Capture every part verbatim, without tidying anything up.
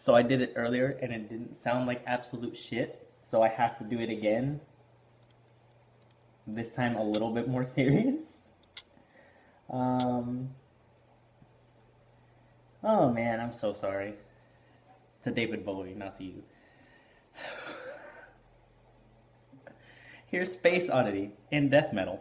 So I did it earlier and it didn't sound like absolute shit. So I have to do it again. This time a little bit more serious. Um, oh man, I'm so sorry. To David Bowie, not to you. Here's Space Oddity in death metal.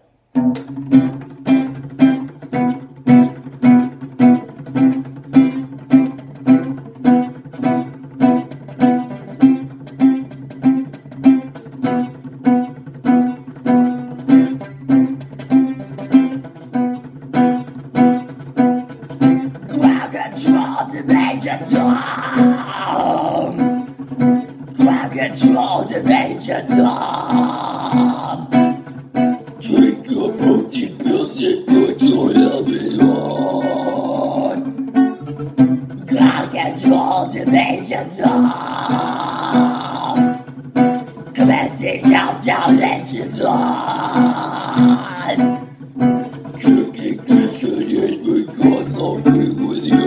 Grab control to Major Tom. Grab control to Major Tom. Drink your protein pills and put your helmet on. Grab control to Major Tom. Commencing countdown engines on. Cooking kitchen and records I'll be with you.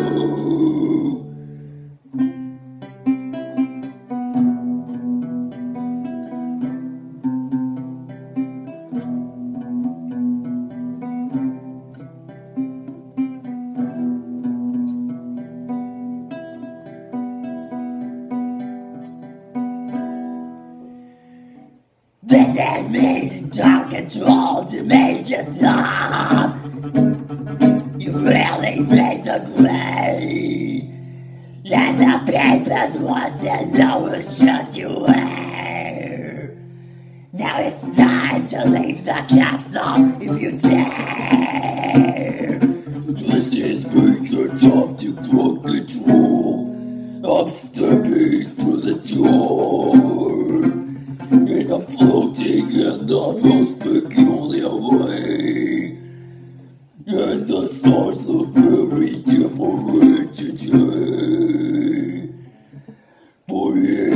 This is me, Dark Control to Major Tom. You really made the grade. And the papers want to know who shut you where. Now it's time to leave the capsule if you dare. This is Major Tom to Ground Control. I'm stepping through the door. And I'm floating in the most peculiar way. And the stars look very different today. For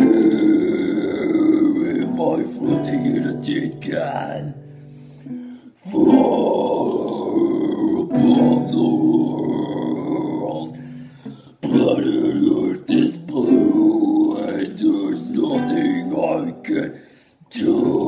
here am I floating in a tin can, far above the world. Planet Earth is blue and there's nothing I can do.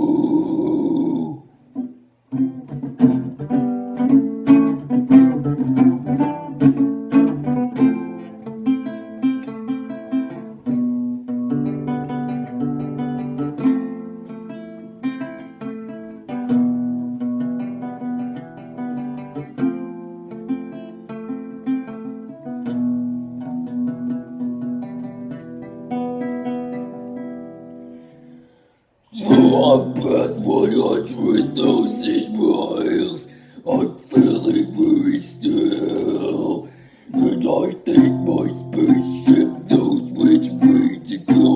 I've passed one hundred thousand miles. I'm feeling very still. And I think my spaceship knows which way to go.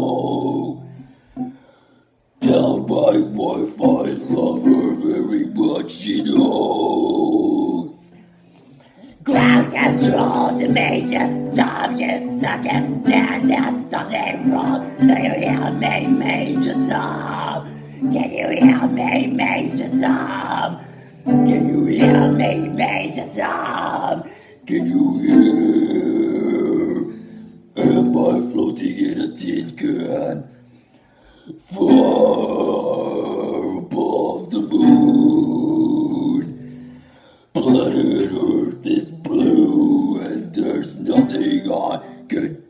Tell my wife I love her very much, she knows. Ground control to Major Tom, you suck and stand, there's something wrong. Do you hear me, Major Tom? Can you hear me, Major Tom? Can you hear me, Major Tom? Can you hear? Am I floating in a tin can? Far above the moon. Planet Earth is blue and there's nothing I can